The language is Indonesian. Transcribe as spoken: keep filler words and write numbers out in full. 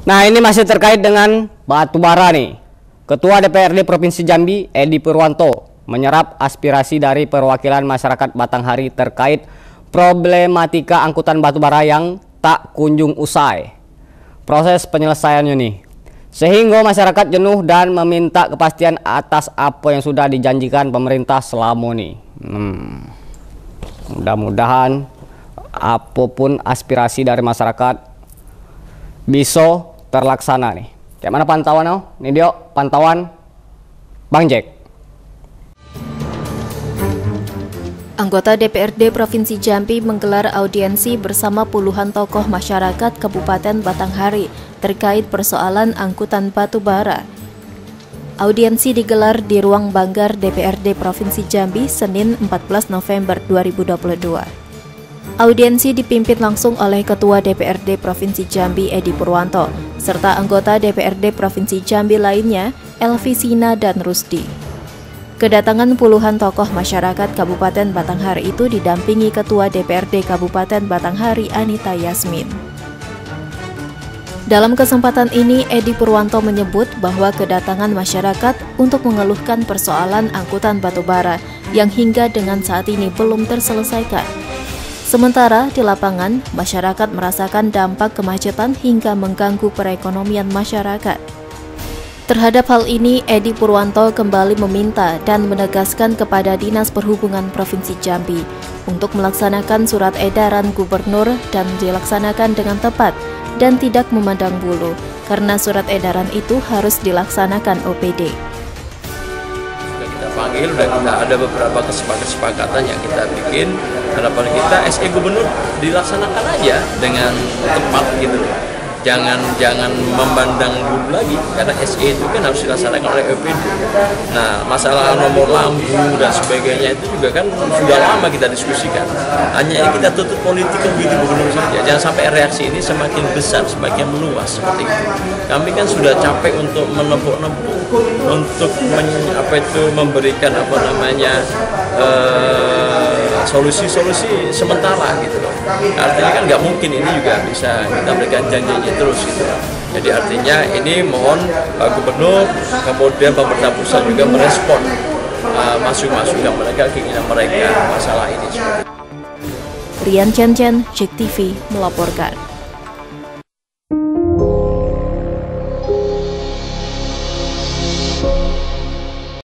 Nah, ini masih terkait dengan batu bara nih. Ketua D P R D Provinsi Jambi, Edi Purwanto, menyerap aspirasi dari perwakilan masyarakat Batanghari terkait problematika angkutan batu bara yang tak kunjung usai. Proses penyelesaiannya nih, sehingga masyarakat jenuh dan meminta kepastian atas apa yang sudah dijanjikan pemerintah selama ini. Hmm. Mudah-mudahan apapun aspirasi dari masyarakat bisa terlaksana nih. Kayak mana pantauan oh? Nih dia pantauan Bang Jack. Anggota D P R D Provinsi Jambi menggelar audiensi bersama puluhan tokoh masyarakat Kabupaten Batanghari terkait persoalan angkutan batu bara. Audiensi digelar di Ruang Banggar D P R D Provinsi Jambi Senin empat belas November dua ribu dua puluh dua. Audiensi dipimpin langsung oleh Ketua D P R D Provinsi Jambi Edi Purwanto, serta anggota D P R D Provinsi Jambi lainnya, Elvi Sina dan Rusdi. Kedatangan puluhan tokoh masyarakat Kabupaten Batanghari itu didampingi Ketua D P R D Kabupaten Batanghari Anita Yasmin. Dalam kesempatan ini, Edi Purwanto menyebut bahwa kedatangan masyarakat untuk mengeluhkan persoalan angkutan batubara yang hingga dengan saat ini belum terselesaikan. Sementara di lapangan, masyarakat merasakan dampak kemacetan hingga mengganggu perekonomian masyarakat. Terhadap hal ini, Edi Purwanto kembali meminta dan menegaskan kepada Dinas Perhubungan Provinsi Jambi untuk melaksanakan surat edaran gubernur dan dilaksanakan dengan tepat dan tidak memandang bulu, karena surat edaran itu harus dilaksanakan O P D. Sudah kita panggil, sudah kita ada beberapa kesepakatan yang kita bikin. Harapan kita S E gubernur dilaksanakan aja dengan tepat gitu. Jangan jangan memandang dulu lagi, karena S E itu kan harus dilaksanakan oleh O P D. Nah, masalah nomor lampu dan sebagainya itu juga kan sudah lama kita diskusikan. Hanya ini kita tutup politik begitu gubernur saja. Jangan sampai reaksi ini semakin besar, semakin meluas seperti itu. Kami kan sudah capek untuk menepuk-nepuk, untuk men, apa itu memberikan apa namanya solusi-solusi uh, sementara gitu loh. Artinya kan nggak mungkin ini juga bisa kita berikan janji terus gitu. Jadi artinya ini mohon Pak Gubernur, kemudian pemerintah pusat juga merespon uh, masuk-masuk yang mereka, keinginan mereka masalah ini. Rian Chen Chen, Cek T V melaporkan.